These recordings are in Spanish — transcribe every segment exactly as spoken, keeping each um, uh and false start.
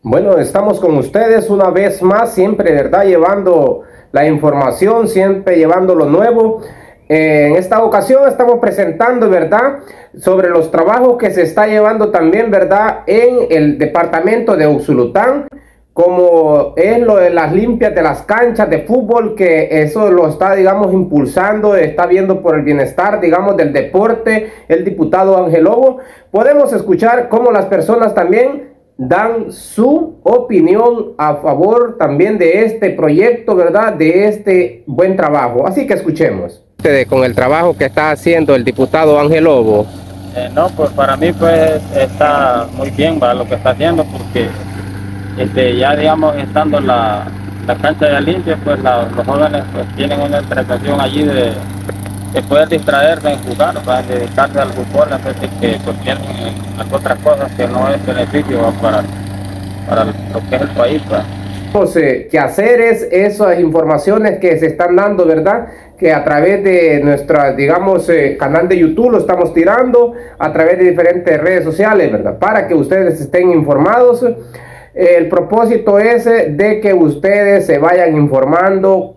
Bueno, estamos con ustedes una vez más, siempre, ¿verdad? Llevando la información, siempre llevando lo nuevo. Eh, en esta ocasión estamos presentando, ¿verdad?, sobre los trabajos que se está llevando también, ¿verdad?, en el departamento de Usulután, como es lo de las limpias de las canchas de fútbol, que eso lo está, digamos, impulsando, está viendo por el bienestar, digamos, del deporte, el diputado Ángel Lobo. Podemos escuchar cómo las personas también dan su opinión a favor también de este proyecto, ¿verdad?, de este buen trabajo. Así que escuchemos. Con el trabajo que está haciendo el diputado Ángel Lobo. Eh, no, pues para mí pues está muy bien, ¿va?, lo que está haciendo, porque este, ya digamos estando la, la cancha ya limpia, pues la, los jóvenes pues tienen una entretención allí de, de poder distraerse en jugar, para dedicarse al fútbol, en vez de que pues tienen las otras cosas que no es beneficio, ¿va?, para, para lo que es el país, ¿va? Eh, que hacer es esas informaciones que se están dando, ¿verdad?, que a través de nuestra, digamos, eh, canal de YouTube lo estamos tirando, a través de diferentes redes sociales, ¿verdad?, para que ustedes estén informados. El propósito es de que ustedes se vayan informando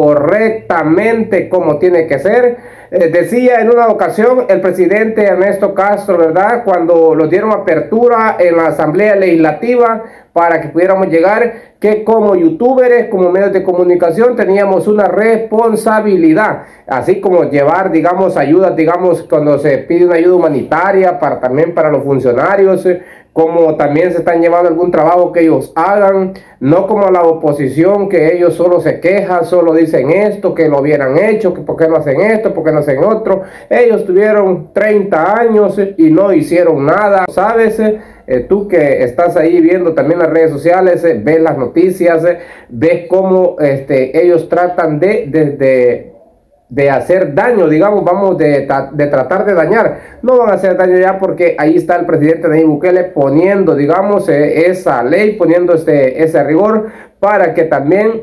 correctamente como tiene que ser. Eh, decía en una ocasión el presidente Ernesto Castro, ¿verdad?, cuando lo dieron apertura en la Asamblea Legislativa para que pudiéramos llegar, que como youtubers, como medios de comunicación, teníamos una responsabilidad, así como llevar, digamos, ayudas, digamos, cuando se pide una ayuda humanitaria, para también para los funcionarios, eh, como también se están llevando algún trabajo que ellos hagan, no como la oposición, que ellos solo se quejan, solo dicen esto, que lo hubieran hecho, que por qué no hacen esto, por qué no hacen otro. Ellos tuvieron treinta años y no hicieron nada, ¿sabes? Eh, tú que estás ahí viendo también las redes sociales, eh, ves las noticias, eh, ves cómo este, ellos tratan de, de, de, de hacer daño, digamos, vamos, de, de tratar de dañar. No van a hacer daño ya, porque ahí está el presidente Nayib Bukele poniendo, digamos, eh, esa ley, poniendo este, ese rigor para que también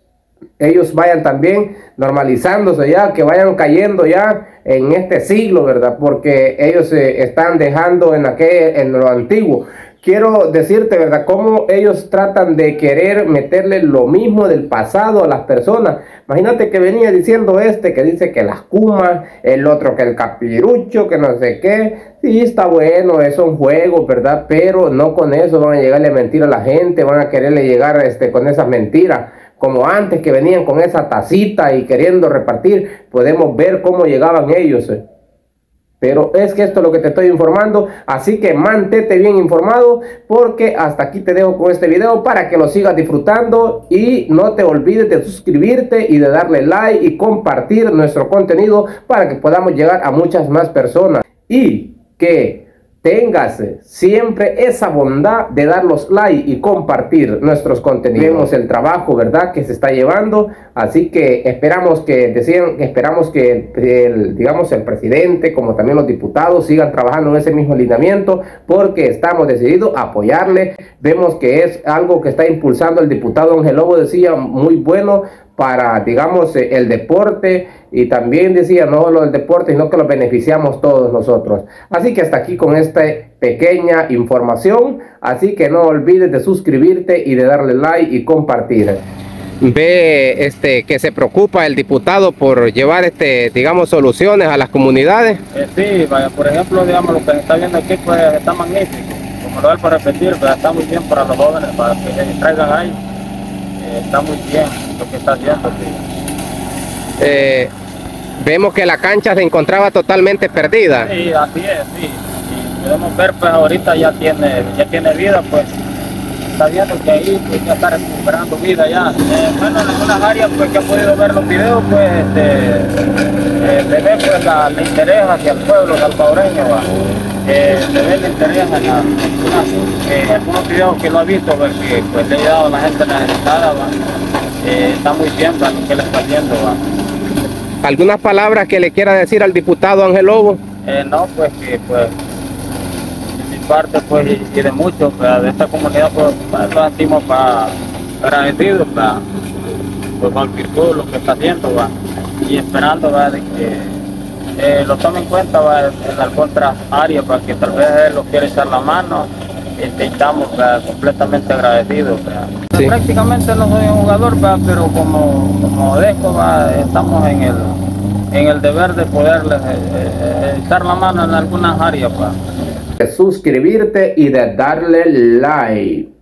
ellos vayan también normalizándose ya, que vayan cayendo ya en este siglo, ¿verdad?, porque ellos se eh, están dejando en, aquel, en lo antiguo. Quiero decirte, ¿verdad?, cómo ellos tratan de querer meterle lo mismo del pasado a las personas. Imagínate que venía diciendo este, que dice que las cumas, el otro que el capirucho, que no sé qué. Sí, está bueno, es un juego, ¿verdad?, pero no con eso van a llegarle a mentir a la gente, van a quererle llegar este, con esas mentiras. Como antes, que venían con esa tacita y queriendo repartir, podemos ver cómo llegaban ellos. Eh. Pero es que esto es lo que te estoy informando, así que mantente bien informado, porque hasta aquí te dejo con este video para que lo sigas disfrutando, y no te olvides de suscribirte y de darle like y compartir nuestro contenido para que podamos llegar a muchas más personas, y que tengas siempre esa bondad de dar los like y compartir nuestros contenidos. Vemos el trabajo, ¿verdad?, que se está llevando, así que esperamos que decían, esperamos que el, el, digamos, el presidente, como también los diputados, sigan trabajando en ese mismo lineamiento, porque estamos decididos a apoyarle. Vemos que es algo que está impulsando el diputado Ángel Lobo, decía, muy bueno para, digamos, el deporte, y también decía, no lo del deporte, sino que lo beneficiamos todos nosotros. Así que hasta aquí con esta pequeña información, así que no olvides de suscribirte y de darle like y compartir. Ve este que se preocupa el diputado por llevar este, digamos, soluciones a las comunidades. Eh, sí, vaya, por ejemplo, digamos, lo que se está viendo aquí pues está magnífico, como lo vuelvo a repetir, pero está muy bien para los jóvenes, para que se distraigan ahí. Está muy bien lo que está haciendo, sí. Eh, vemos que la cancha se encontraba totalmente perdida. Sí, así es, sí. Y podemos ver, pues ahorita ya tiene, ya tiene vida, pues está viendo que ahí pues, ya está recuperando vida ya. Eh, bueno, en algunas áreas pues que han podido ver los videos, pues este, eh, se ve pues la, el interés hacia el pueblo salvadoreño, ¿va? Eh, se ve el interés en la, eh, algunos videos que lo ha visto, porque pues le he dado a la gente necesitada, ¿va? Eh, está muy bien, ¿va?, lo que le está haciendo, ¿va? ¿Algunas palabras que le quiera decir al diputado Ángel Lobo? Eh, no, pues que pues de mi parte pues y de muchos, pues, de esta comunidad, pues nos sentimos pa, agradecidos pa, pues, con virtud lo que está haciendo, ¿va? Y esperando, ¿va?, de que Eh, lo tome en cuenta, va, en las otras áreas, para que tal vez él lo quiera echar la mano este, estamos ¿verdad? completamente agradecidos. Sí. Prácticamente no soy un jugador, ¿verdad? Pero como, como Desco, ¿verdad? Estamos en el, en el deber de poderles eh, eh, echar la mano en algunas áreas. ¿verdad? De suscribirte y de darle like.